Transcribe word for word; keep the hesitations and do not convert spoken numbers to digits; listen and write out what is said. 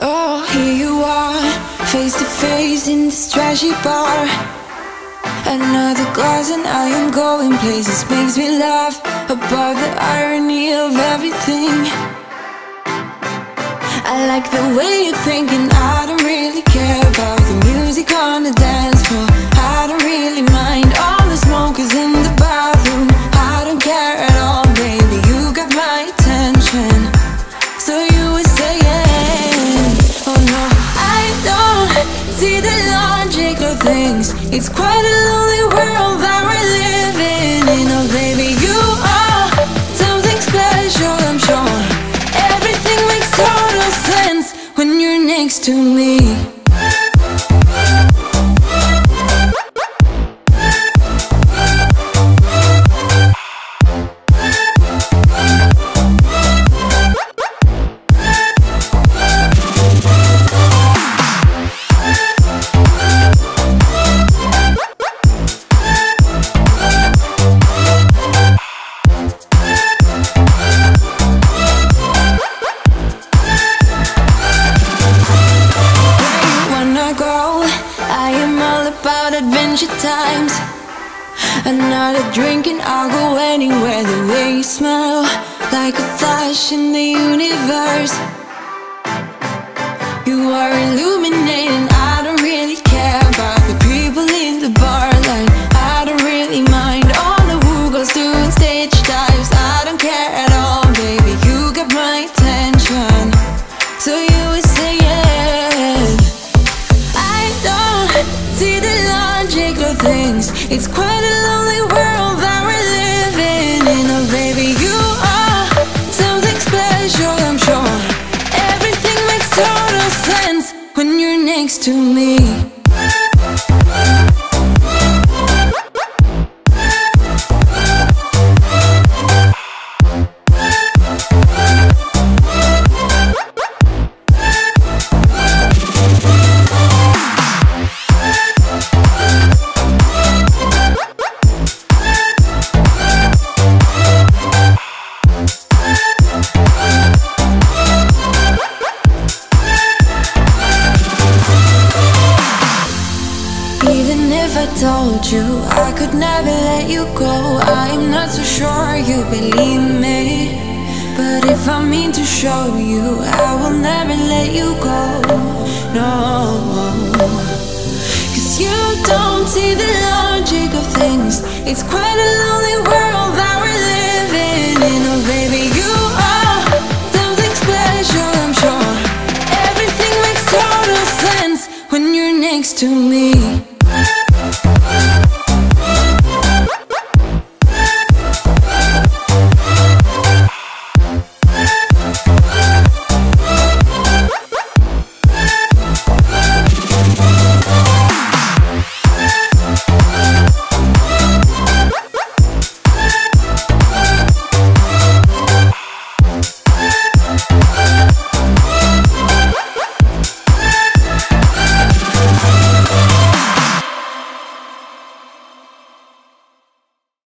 Oh, here you are, face to face in this trashy bar. Another glass and I am going places. Makes me laugh about the irony of everything. I like the way you're thinking. I don't really care about the music on the dance floor. I don't really mind all the smokers in the bathroom. I don't care at all, baby, you got my attention. So you were saying, oh no, I don't see the logic of things. It's quite a lonely world that we're living in. Oh baby, you are something special, I'm sure. Everything makes total sense when you're next to me. Adventure times. Another drink and I'll go anywhere. The way you smell, like a flash in the universe. You are illuminating. I don't really care about the people in the barline. I don't really mind all the whoo-girls doing stage dives. I don't care at all, baby, you got my attention. So you were saying, I don't see the logic of things. It's quite a lonely world that we're living in. Oh baby, you are something special, I'm sure. Everything makes total sense when you're next to me. Even if I told you I could never let you go, I'm not so sure you believe me. But if I mean to show you, I will never let you go. No, cause you don't see the logic of things. It's quite a lonely world that we're living in. Oh baby, you are something special, I'm sure. Everything makes total sense when you're next to me.